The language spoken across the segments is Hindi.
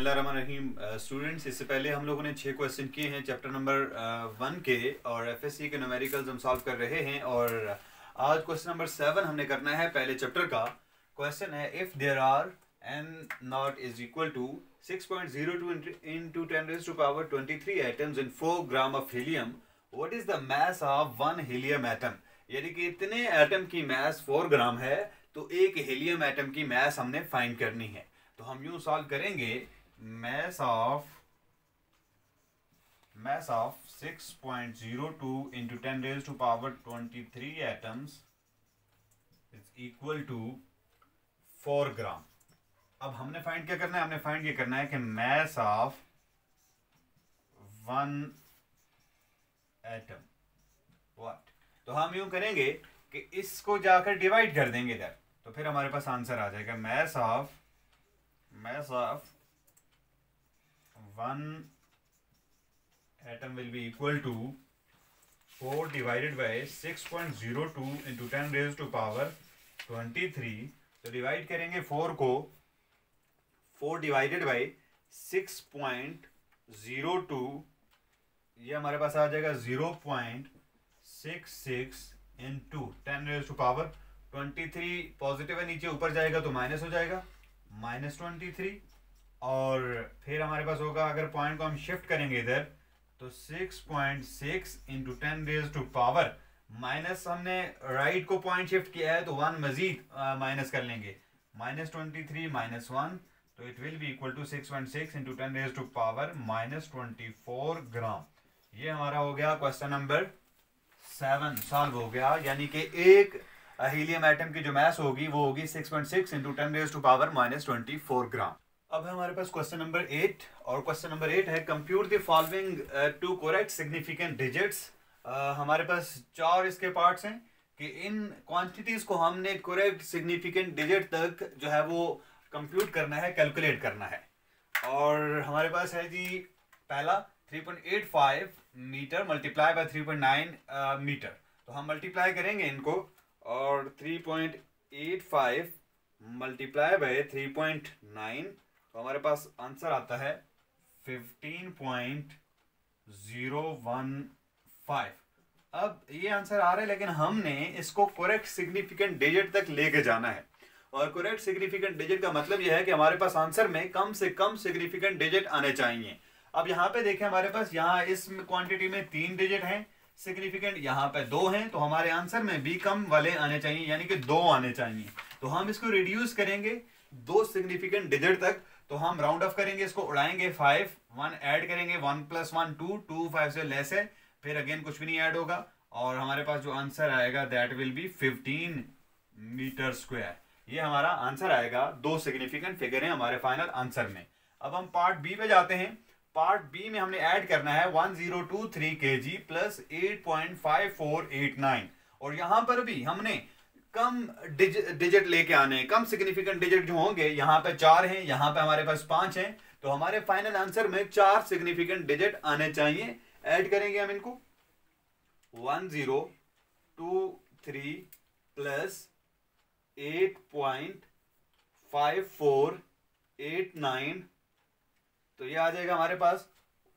बिस्मिल्लाहिर्रहमानिर्रहीम। स्टूडेंट्स, इससे पहले हम लोगों ने 6 क्वेश्चन किए हैं चैप्टर नंबर 1 के, और एफएससी के न्यूमेरिकल्स हम सॉल्व कर रहे हैं। और आज क्वेश्चन नंबर 7 हमने करना है पहले चैप्टर का। क्वेश्चन है, if there are n naught is equal to 6.02 into 10 raised to power 23 atoms in 4 gram of helium, what is the mass of 1 helium atom. यानी कि इतने एटम की मास 4 ग्राम है, तो एक हीलियम एटम की मास हमने फाइंड करनी है। तो हम यूं सॉल्व करेंगे, mass of 6.02 into 10 raised to power 23 atoms is equal to 4 ग्राम। अब हमने फाइंड क्या करना है? हमने फाइंड ये करना है कि mass of 1 atom what। तो हम यूं करेंगे कि इसको जाकर डिवाइड कर देंगे इधर, तो फिर हमारे पास आंसर आ जाएगा। mass of 1 atom will be equal to 4 divided by 6.02 into 10 raised to power 23। तो डिवाइड करेंगे 4 को, 4 डिवाइडेड बाई 6.02, ये हमारे पास आ जाएगा 0.66 into 10 raise to power 23। Positive है, नीचे ऊपर जाएगा तो माइनस हो जाएगा, -23। और फिर हमारे पास होगा, अगर पॉइंट को हम शिफ्ट करेंगे इधर, तो 6.6 into 10 raise to power, minus हमने राइट को पॉइंट शिफ्ट किया है तो 1 मजीद माइनस कर लेंगे, -23 -1, तो it will be equal to 6.6 into 10 raise to power -24 gram. ये हमारा हो गया क्वेश्चन नंबर 7 सॉल्व हो गया। यानी कि एक हीलियम एटम की जो मास होगी वो होगी 6.6 into 10 raise to power -24 gram. अब है हमारे पास क्वेश्चन नंबर 8, और क्वेश्चन नंबर 8 है, compute the following to correct significant digits. हमारे पास 4 इसके पार्ट्स हैं कि इन क्वांटिटीज को हमने करेक्ट सिग्निफिकेंट डिजिट तक जो है वो कंप्यूट करना है, कैलकुलेट करना है। और हमारे पास है जी पहला 3.85 मीटर मल्टीप्लाई बाय 3.9 मीटर। तो हम मल्टीप्लाई करेंगे इनको, और 3.85 मल्टीप्लाई बाय 3.9, तो हमारे पास आंसर आता है 15.015। अब ये आंसर आ रहा है, लेकिन हमने इसको करेक्ट सिग्निफिकेंट डिजिट तक लेके जाना है। और करेक्ट सिग्निफिकेंट डिजिट का मतलब यह है कि हमारे पास आंसर में कम से कम सिग्निफिकेंट डिजिट आने चाहिए। अब यहाँ पे देखें, हमारे पास यहाँ इस क्वांटिटी में 3 डिजिट हैं सिग्निफिकेंट, यहाँ पे 2 हैं, तो हमारे आंसर में भी कम वाले आने चाहिए, यानी कि 2 आने चाहिए। तो हम इसको रिड्यूस करेंगे 2 सिग्निफिकेंट डिजिट तक। तो हम राउंड ऑफ करेंगे, इसको उड़ाएंगे 5, 1 ऐड करेंगे, 1 + 1 2, 2 5 से लेस है, फिर अगेन कुछ भी नहीं ऐड होगा, और हमारे पास जो आंसर आएगा that will be 15 metre square. ये हमारा आंसर आएगा। 2 सिग्निफिकेंट फिगर है हमारे फाइनल आंसर में। अब हम पार्ट बी पे जाते हैं। पार्ट बी में हमने ऐड करना है 1023 kg प्लस 8.5489, और यहां पर भी हमने कम डिजिट लेके आने हैं। कम सिग्निफिकेंट डिजिट जो होंगे, यहाँ पे 4 हैं, यहाँ पे हमारे पास 5 हैं, तो हमारे फाइनल आंसर में 4 सिग्निफिकेंट डिजिट आने चाहिए। ऐड करेंगे हम इनको, 1023 प्लस 8.5489, तो ये आ जाएगा हमारे पास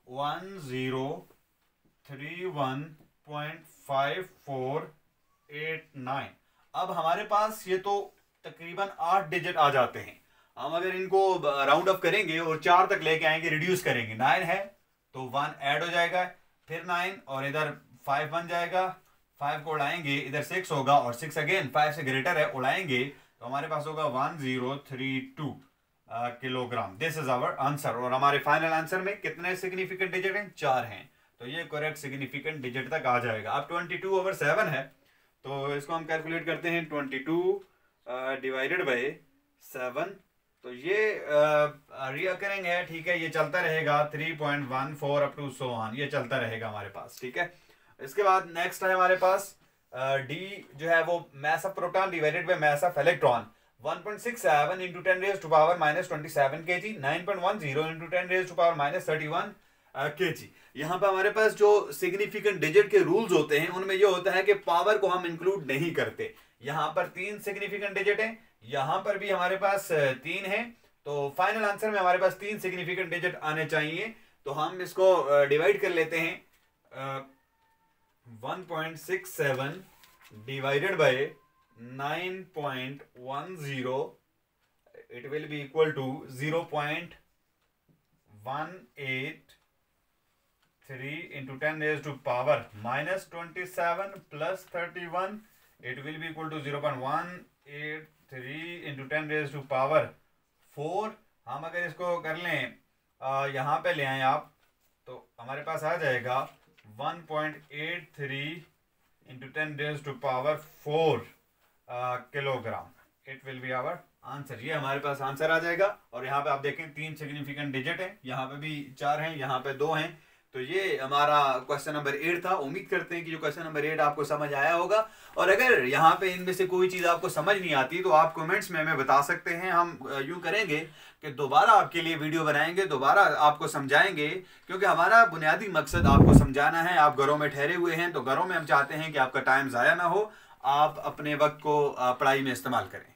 1031.5489। अब हमारे पास ये तो तकरीबन 8 डिजिट आ जाते हैं। हम अगर इनको राउंड ऑफ करेंगे और 4 तक लेके आएंगे, रिड्यूस करेंगे, 9 है तो 1 ऐड हो जाएगा, फिर 9, और इधर 5 बन जाएगा, 5 को उड़ाएंगे, इधर 6 होगा, और 6 अगेन 5 से ग्रेटर है, उड़ाएंगे तो हमारे पास होगा 1032 kilogram. This is our answer. और हमारे फाइनल आंसर में कितने सिग्निफिकेंट डिजिट हैं? 4 हैं, तो ये करेक्ट सिग्निफिकेंट डिजिट तक आ जाएगा। अब 22/7 है, तो इसको हम कैलकुलेट करते हैं। 22 डिवाइडेड बाय 7, तो ये रिकरिंग है, ठीक है, ये चलता रहेगा 3.14 अप टू सो ऑन, ये चलता रहेगा हमारे पास, ठीक है। इसके बाद नेक्स्ट है हमारे पास डी जो है वो mass of proton divided by mass of electron. 1.67 into 10 raised to power -27 kg, 9.10 into 10 raised to power -31 kg। यहाँ पे हमारे पास जो सिग्निफिकेंट डिजिट के रूल्स होते हैं उनमें ये होता है कि पावर को हम इंक्लूड नहीं करते। यहाँ पर 3 सिग्निफिकेंट डिजिट हैं, यहाँ पर भी हमारे पास 3 हैं, तो फाइनल आंसर में हमारे पास 3 सिग्निफिकेंट डिजिट आने चाहिए। तो हम इसको डिवाइड कर लेते हैं। 1.67 divided by 9.10, it will be equal to 0.183 into 10 raised to power minus 27 plus 31, it will be equal to 0.183 into 10 raised to power 4। हम अगर इसको कर लें यहाँ पे ले आए आप, तो हमारे पास आ जाएगा 1.83 into 10 raised to power 4 kilogram. It will be our answer. ये हमारे पास आंसर आ जाएगा। और यहाँ पे आप देखें 3 सिग्निफिकेंट डिजिट हैं, यहाँ पे भी 4 हैं, यहाँ पे 2 हैं। तो ये हमारा क्वेश्चन नंबर 8 था। उम्मीद करते हैं कि जो क्वेश्चन नंबर 8 आपको समझ आया होगा। और अगर यहाँ पे इनमें से कोई चीज़ आपको समझ नहीं आती तो आप कमेंट्स में हमें बता सकते हैं। हम यूँ करेंगे कि दोबारा आपके लिए वीडियो बनाएंगे, दोबारा आपको समझाएंगे, क्योंकि हमारा बुनियादी मकसद आपको समझाना है। आप घरों में ठहरे हुए हैं, तो घरों में हम चाहते हैं कि आपका टाइम ज़ाया ना हो, आप अपने वक्त को पढ़ाई में इस्तेमाल करें।